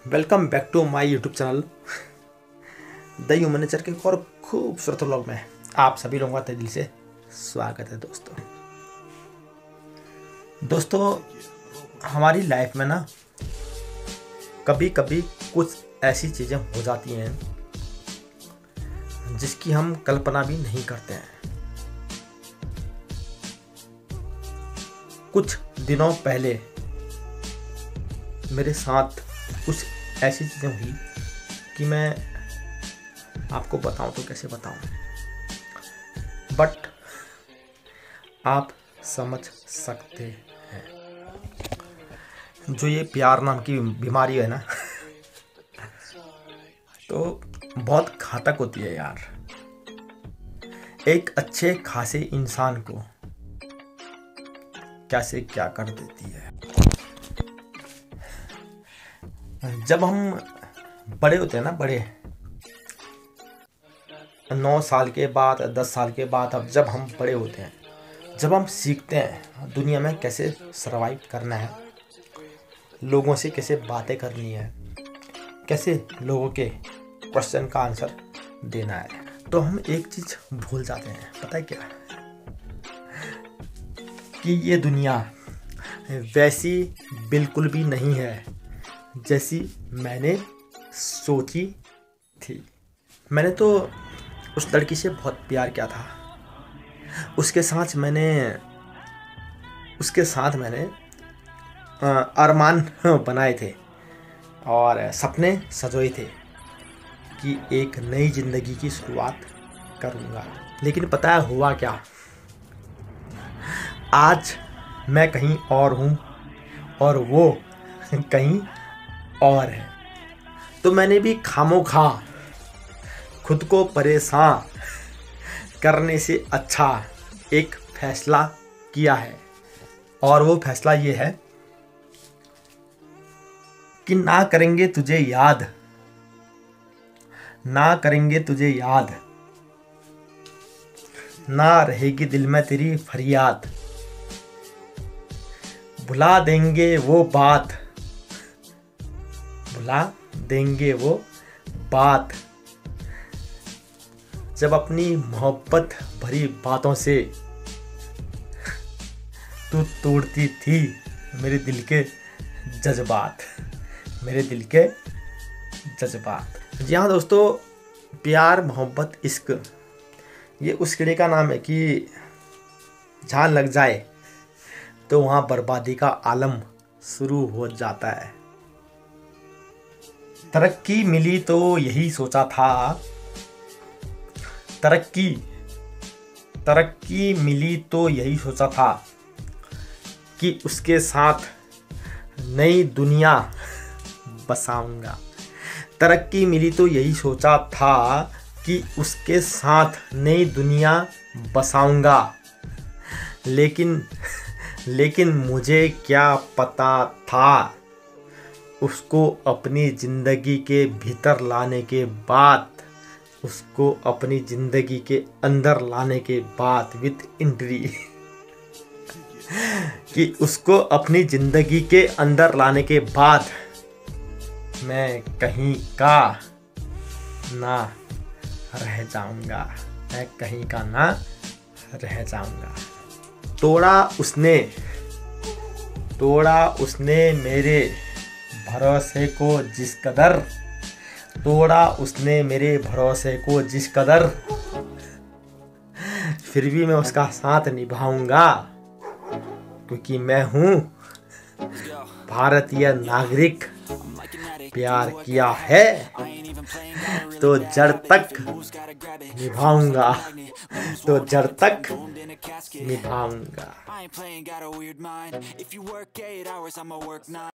Welcome back to my YouTube channel the human nature के एक और खूबसूरत व्लॉग में आप सभी लोगों का तहे दिल से स्वागत है। दोस्तों हमारी लाइफ में ना कभी कभी कुछ ऐसी चीज़ें हो जाती हैं जिसकी हम कल्पना भी नहीं करते हैं। कुछ दिनों पहले मेरे साथ कुछ ऐसी चीज़ें हुई कि मैं आपको बताऊं तो कैसे बताऊं, बट आप समझ सकते हैं। जो ये प्यार नाम की बीमारी है ना तो बहुत घातक होती है यार। एक अच्छे खासे इंसान को कैसे क्या कर देती है। जब हम बड़े होते हैं ना, बड़े 9 साल के बाद 10 साल के बाद, अब जब हम बड़े होते हैं, जब हम सीखते हैं दुनिया में कैसे सरवाइव करना है, लोगों से कैसे बातें करनी है, कैसे लोगों के क्वेश्चन का आंसर देना है, तो हम एक चीज़ भूल जाते हैं। पता है क्या? कि ये दुनिया वैसी बिल्कुल भी नहीं है जैसी मैंने सोची थी। मैंने तो उस लड़की से बहुत प्यार किया था। उसके साथ मैंने अरमान बनाए थे और सपने सजोए थे कि एक नई ज़िंदगी की शुरुआत करूँगा। लेकिन पता है हुआ क्या? आज मैं कहीं और हूँ और वो कहीं और है। तो मैंने भी खामोखा खुद को परेशान करने से अच्छा एक फैसला किया है, और वो फैसला ये है कि ना करेंगे तुझे याद, ना करेंगे तुझे याद, ना रहेगी दिल में तेरी फरियाद, भुला देंगे वो बात, भुला देंगे वो बात जब अपनी मोहब्बत भरी बातों से तू तोड़ती थी मेरे दिल के जज्बात, मेरे दिल के जज्बात। जी हाँ दोस्तों, प्यार मोहब्बत इश्क ये उस कीड़े का नाम है कि जहाँ लग जाए तो वहाँ बर्बादी का आलम शुरू हो जाता है। तरक्की मिली तो यही सोचा था, तरक्की मिली तो यही सोचा था कि उसके साथ नई दुनिया बसाऊंगा। तरक्की मिली तो यही सोचा था कि उसके साथ नई दुनिया बसाऊंगा। लेकिन मुझे क्या पता था, उसको अपनी ज़िंदगी के भीतर लाने के बाद, उसको अपनी ज़िंदगी के अंदर लाने के बाद विथ एंट्री कि उसको अपनी ज़िंदगी के अंदर लाने के बाद मैं कहीं का ना रह जाऊंगा, मैं कहीं का ना रह जाऊंगा। तोड़ा उसने मेरे भरोसे को जिस कदर, तोड़ा उसने मेरे भरोसे को जिस कदर, फिर भी मैं उसका साथ निभाऊंगा, क्योंकि मैं हूँ भारतीय नागरिक। प्यार किया है तो जड़ तक निभाऊंगा, तो जड़ तक निभाऊंगा।